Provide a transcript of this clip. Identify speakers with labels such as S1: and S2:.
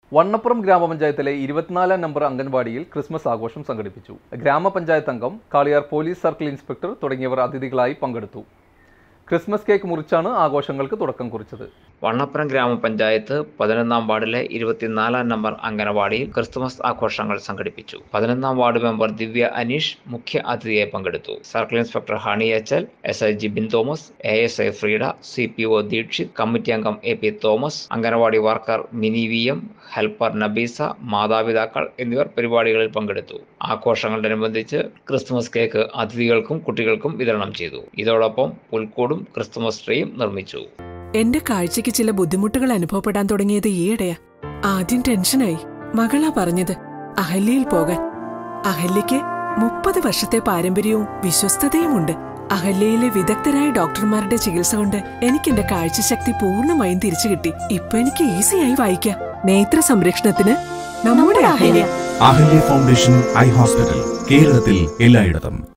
S1: വണ്ണപ്പുറം ഗ്രാമപഞ്ചായത്തിലെ 24 number അംഗൻവാടിയിൽ Christmas ആഘോഷം സംഘടിപ്പിച്ചു. ഗ്രാമപഞ്ചായത്ത് അംഗം, കാളിയാർ പോലീസ് സർക്കിൾ ഇൻസ്പെക്ടർ തുടങ്ങിയവർ അതിഥികളായി പങ്കെടുത്തു. ക്രിസ്മസ് കേക്ക് മുറിച്ചാണ് ആഘോഷങ്ങൾക്ക് തുടക്കം കുറിച്ചത്.
S2: വണ്ണപ്പുറം ഗ്രാമപഞ്ചായത്ത് 11-ാം വാർഡിലെ 24-ാം നമ്പർ അംഗനവാടിയിൽ ക്രിസ്തുമസ് ആഘോഷങ്ങൾ സംഘടിപ്പിച്ചു. 11-ാം വാർഡ് മെമ്പർ ദിവ്യ അനീഷ് മുഖ്യ അതിഥിയായി പങ്കെടുത്തു. Circle inspector Honey H L, SI Jibin Thomas, ASI Freeda, CPO Deekshith, committee അംഗം AP തോമസ്, അംഗനവാടി worker Mini VM, helper Nabeesa, മാതാപിതാക്കൾ എന്നിവർ പരിപാടികളിൽ പങ്കെടുത്തു. ആഘോഷങ്ങളോടനുബന്ധിച്ച് ക്രിസ്തുമസ് കേക്ക് അതിഥികൾക്കും കുട്ടികൾക്കും വിതരണം ചെയ്തു. ഇതോടൊപ്പം പുൽക്കൂടും ക്രിസ്തുമസ് ട്രീയും നിർമ്മിച്ചു.
S3: എന്റെ കാഴ്ചയ്ക്ക് ചില ബുദ്ധിമുട്ടുകൾ അനുഭവപ്പെടാൻ തുടങ്ങിയത് ഈയിടെയാ. ആദ്യം ടെൻഷനായി. മകളാ പറഞ്ഞത് അഹല്യയിൽ പോകാൻ. അഹല്യയ്ക്ക് 30 വർഷത്തെ പാരമ്പര്യവും വിശ്വസ്തതയുമുണ്ട്. അഹല്യയിലെ വിദഗ്ധരായ ഡോക്ടർമാരുടെ ചികിത്സ കൊണ്ട് എനിക്ക് എന്റെ കാഴ്ചശക്തി പൂർണ്ണമായും തിരിച്ചു കിട്ടി. ഇപ്പൊ എനിക്ക് ഈസിയായി വായിക്കാം. നേത്ര സംരക്ഷണത്തിന് നമ്മുടെ Ahalya.
S4: Ahalya foundation eye hospital, കേരളത്തിൽ എല്ലായിടത്തും.